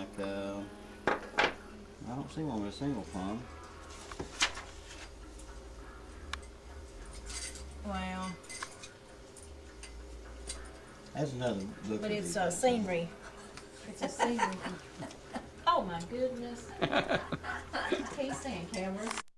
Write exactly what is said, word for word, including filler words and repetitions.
uh, I don't see one with a single plumb. Wow. That's another look. But it's uh, scenery. It's a scenery. Oh my goodness. He's saying cameras.